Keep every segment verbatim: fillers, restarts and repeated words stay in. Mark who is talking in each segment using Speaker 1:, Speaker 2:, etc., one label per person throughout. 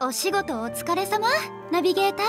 Speaker 1: お仕事お疲れ様、ナビゲーター。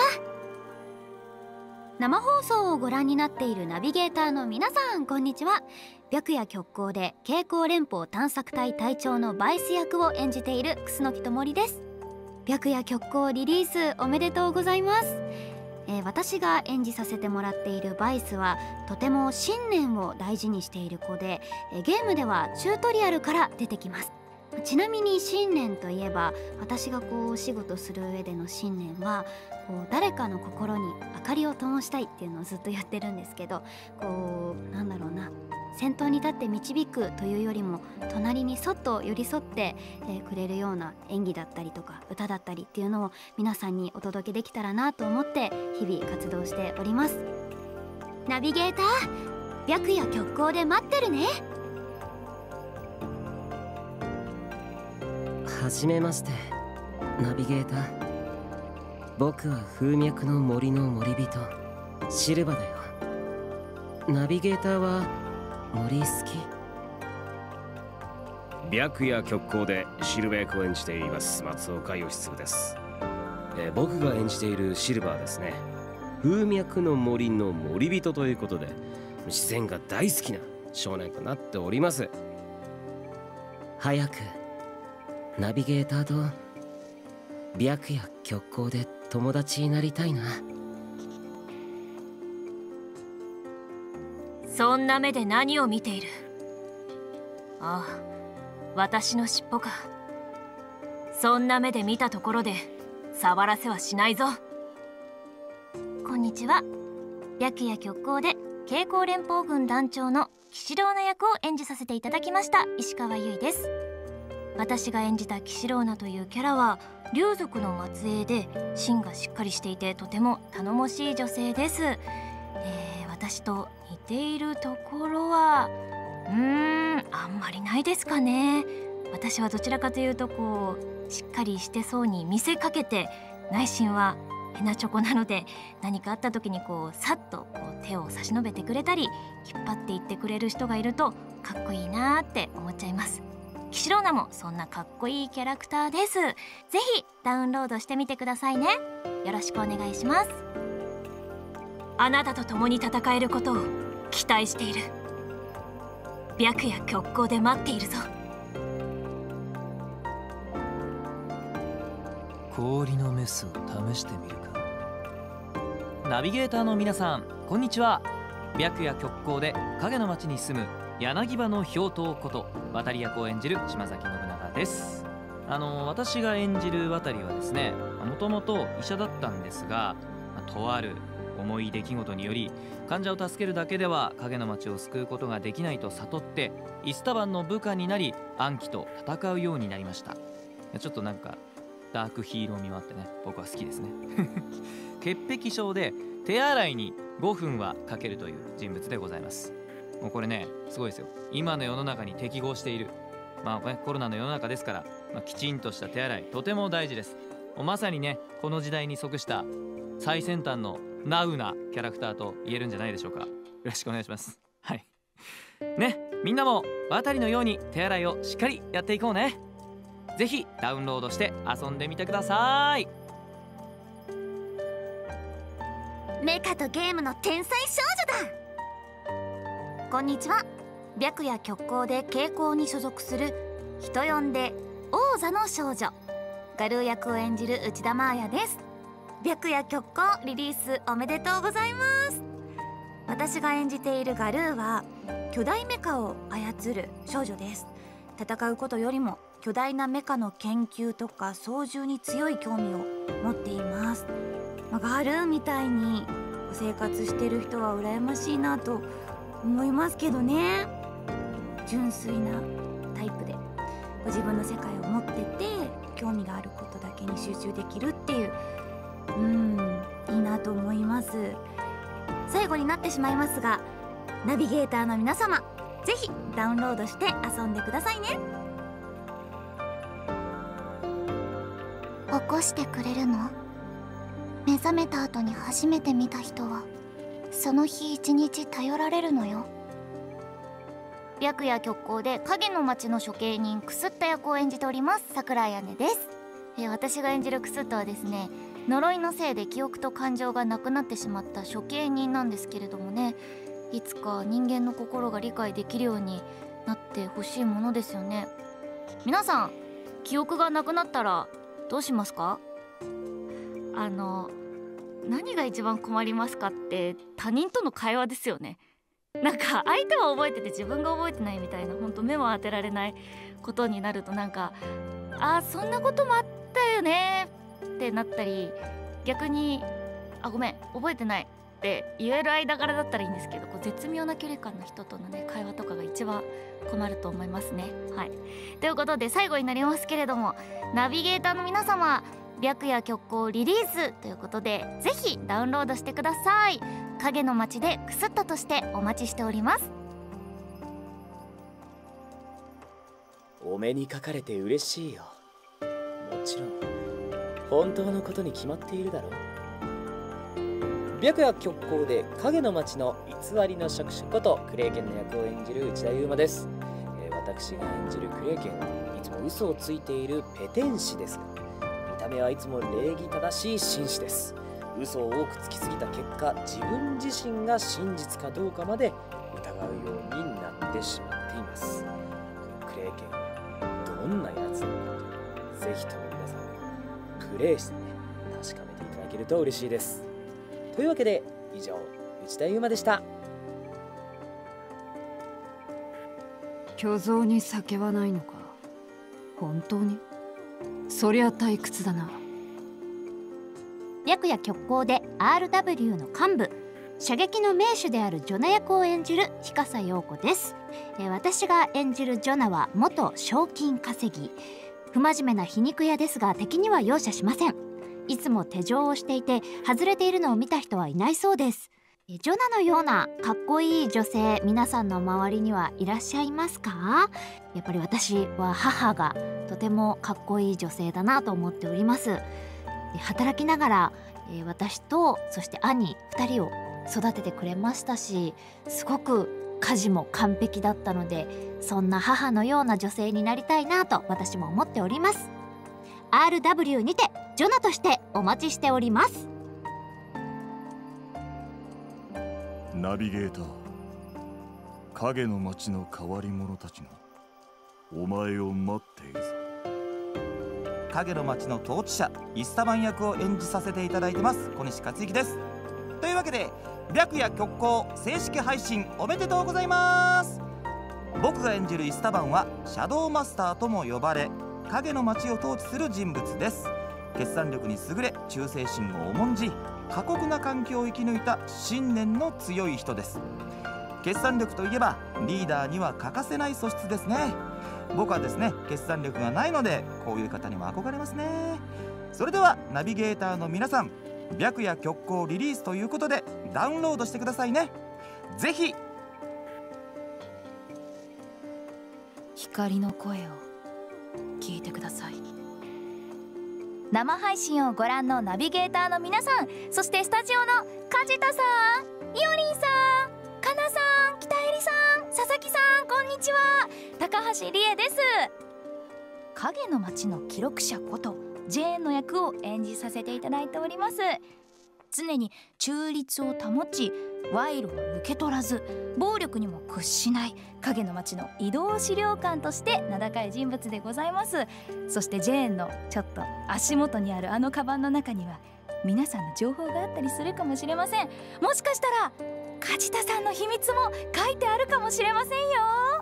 Speaker 1: 生放送をご覧になっているナビゲーターの皆さん、こんにちは。白夜極光で蛍光連邦探索隊隊長のバイス役を演じている楠木智です。白夜極光リリースおめでとうございます。えー、私が演じさせてもらっているバイスはとても信念を大事にしている子で、えー、ゲームではチュートリアルから出てきます。ちなみに信念といえば、私がこうお仕事する上での信念はこう誰かの心に明かりを灯したいっていうのをずっとやってるんですけど、こうなんだろうな、先頭に立って導くというよりも隣にそっと寄り添って、えー、くれるような演技だったりとか歌だったりっていうのを皆さんにお届けできたらなと思って日々活動しております。ナビゲーター、白夜極光で待ってるね。
Speaker 2: はじめまして、ナビゲーター。僕は風脈の森の森人シルバだよ。ナビゲーターは森好
Speaker 3: き？白夜極光でシルバ役を演じています松岡義嗣です。えー、僕が演じているシルバーですね、風脈の森の森人ということで自然が大好きな少年となっております。
Speaker 2: 早くナビゲーターと白夜極光で友達になりたいな。
Speaker 4: そんな目で何を見ている？ああ、私の尻尾か。そんな目で見たところで触らせはしないぞ。
Speaker 5: こんにちは。白夜極光で蛍光連邦軍団長の岸ローナ役を演じさせていただきました石川優衣です。私が演じた岸ローナというキャラは竜族の末裔で芯がしっかりしていてとても頼もしい女性です。えー、私と似ているところはうーんあんまりないですかね。私はどちらかというとこうしっかりしてそうに見せかけて、内心はヘナチョコなので、何かあった時にこうさっとこう手を差し伸べてくれたり引っ張っていってくれる人がいるとかっこいいなーって思っちゃいます。岸ローナもそんなかっこいいキャラクターです。ぜひダウンロードしてみてくださいね。よろしくお願いします。
Speaker 4: あなたと共に戦えることを期待している。白夜極光で待っているぞ。
Speaker 6: 氷のメスを試してみるか。ナビゲーターの皆さん、こんにちは。白夜極光で影の町に住む柳葉の氷刀こと渡り役を演じる島崎信長です。あの私が演じる渡りはですね、もともと医者だったんですが、とある重い出来事により患者を助けるだけでは影の町を救うことができないと悟ってイスタバンの部下になり、暗鬼と戦うようになりました。ちょっとなんかダークヒーロー味もあってね、僕は好きですね。潔癖症で手洗いにごふんはかけるという人物でございます。もうこれね、すごいですよ。今の世の中に適合している、まあね、コロナの世の中ですから、まあ、きちんとした手洗いとても大事です。もうまさにね、この時代に即した最先端のナウなキャラクターと言えるんじゃないでしょうか。よろしくお願いします。はいね、みんなも渡りのように手洗いをしっかりやっていこうね。ぜひダウンロードして遊んでみてください。
Speaker 5: メカとゲームの天才少女だ。こんにちは。白夜極光で蛍光に所属する人呼んで王座の少女ガルー役を演じる内田真彩です。白夜極光リリースおめでとうございます。私が演じているガルーは巨大メカを操る少女です。戦うことよりも巨大なメカの研究とか操縦に強い興味を持っています。まあ、ガルーみたいに生活してる人は羨ましいなと思いますけどね。純粋なタイプでご自分の世界を持ってて興味があることだけに集中できるっていう、うーんいいなと思います。最後になってしまいますが、ナビゲーターの皆様、ぜひダウンロードして遊んでくださいね。
Speaker 7: 起こしてくれるの？目覚めた後に初めて見た人はその日一日頼られるのよ。
Speaker 5: 白夜極光で影の町の処刑人クスッタ役を演じております桜井姉です。 えー、私が演じるクスットはですね、呪いのせいで記憶と感情がなくなってしまった処刑人なんですけれどもね、いつか人間の心が理解できるようになってほしいものですよね。皆さん、記憶がなくなったらどうしますか？あの何が一番困りますかって他人との会話ですよね。なんか相手は覚えてて自分が覚えてないみたいな、ほんと目も当てられないことになると、なんかあーそんなこともあったよねってなったり、逆にあごめん覚えてないって言える間柄だったらいいんですけど、こう絶妙な距離感の人とのね会話とかが一番困ると思いますね。はい、ということで最後になりますけれども、ナビゲーターの皆様、白夜極光リリースということで、ぜひダウンロードしてください。影の街でクスッととしてお待ちしております。
Speaker 8: お目にかかれて嬉しいよ。もちろん本当のことに決まっているだろう。白夜極光で影の町の偽りの職種ことクレイケンの役を演じる内田悠馬です。えー、私が演じるクレイケンはいつも嘘をついているペテン師ですが、見た目はいつも礼儀正しい紳士です。嘘を多くつきすぎた結果、自分自身が真実かどうかまで疑うようになってしまっています。クレイケンはどんなやつなのか、ぜひとも皆さんプレイしてね、確かめていただけると嬉しいです。というわけで以上、内田悠馬でした。
Speaker 9: 巨像に酒はないのか？本当に？そりゃ退屈だな。
Speaker 1: 白夜極光で アールダブリュー の幹部、射撃の名手であるジョナ役を演じる日笠陽子です。えー、私が演じるジョナは元賞金稼ぎ、不真面目な皮肉屋ですが敵には容赦しません。いつも手錠をしていて外れているのを見た人はいないそうです。ジョナのようなかっこいい女性、皆さんの周りにはいらっしゃいますか？やっぱり私は母がとてもかっこいい女性だなと思っております。働きながら私とそして兄ふたりを育ててくれましたし、すごく家事も完璧だったので、そんな母のような女性になりたいなと私も思っております。 アールダブリュー にてジョナとしてお待ちしております。
Speaker 10: ナビゲーター、影の町の変わり者たちがお前を待っているぞ。
Speaker 11: 影の町の統治者イスタバン役を演じさせていただいてます小西克幸です。というわけで白夜極光正式配信おめでとうございます。僕が演じるイスタバンはシャドウマスターとも呼ばれ、影の町を統治する人物です。決断力に優れ、忠誠心を重んじ、過酷な環境を生き抜いた信念の強い人です。決断力といえばリーダーには欠かせない素質ですね。僕はですね、決断力がないのでこういう方にも憧れますね。それではナビゲーターの皆さん、白夜極光リリースということでダウンロードしてくださいね。ぜひ。
Speaker 9: 光の声を聞いてください。
Speaker 5: 生配信をご覧のナビゲーターの皆さん、そしてスタジオの梶田さん、いおりんさん、かなさん、北えりさん、佐々木さん、こんにちは。高橋理恵です。影の町の記録者ことジェーンの役を演じさせていただいております。常に中立を保ち、賄賂を受け取らず、暴力にも屈しない影の町の移動資料館として名高い人物でございます。そしてジェーンのちょっと足元にあるあのカバンの中には皆さんの情報があったりするかもしれません。もしかしたら梶田さんの秘密も書いてあるかもしれませんよ。